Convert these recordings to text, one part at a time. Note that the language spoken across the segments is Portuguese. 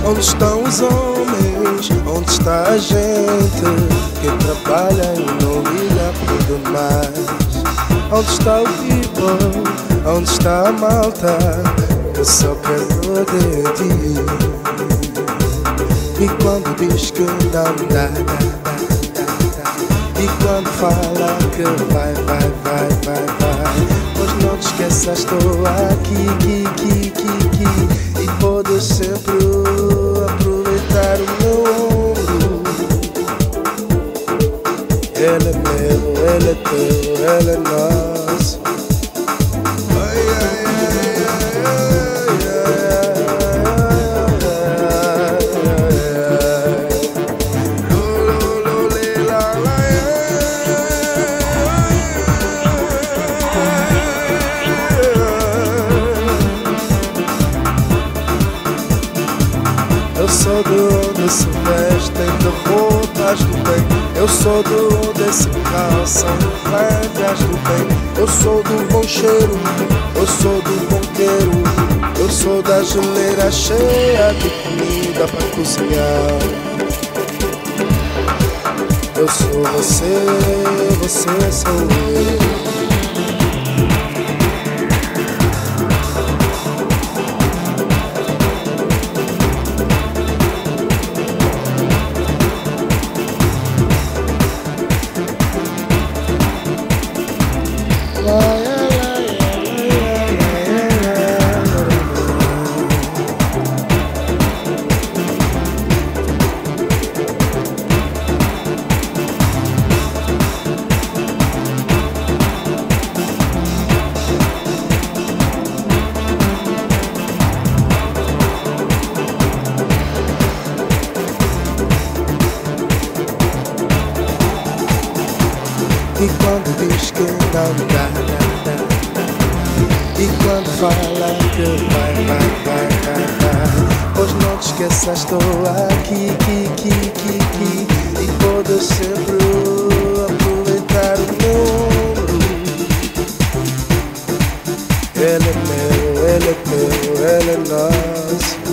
Onde estão os homens? Onde está a gente que trabalha e não liga por demais? Onde está o people? Onde está a malta que só quer de ti? E quando diz que não dá, e quando fala que vai, pois não te esqueças, estou aqui, e podes sempre aproveitar o meu ombro. Ele é meu, ele é teu, ele é nosso. Eu sou de onde se vestem de roupas do bem. Eu sou de onde se calçam plantas do bem. Eu sou do bom cheiro, eu sou do bom queiro. Eu sou da geleira cheia de comida para cozinhar. Eu sou você, você sou eu. E quando diz que não dá, e quando fala que vai, pois não te esqueças, estou aqui, e podes sempre aproveitar o meu ombro. Ele é meu, ele é teu, ele é nosso.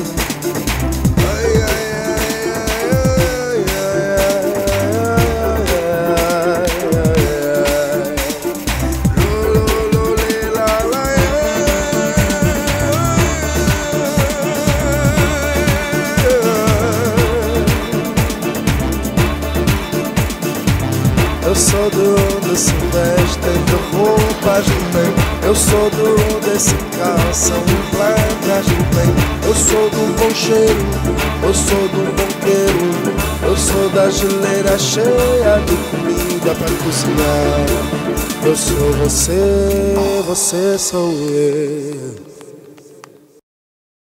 Eu sou de onde se vestem de roupas do bem. Eu sou de onde se calçam plantas do bem. Eu sou do bom cheiro, eu sou do bom queiro. Eu sou da geleira cheia de comida para cozinhar. Eu sou você, você sou eu.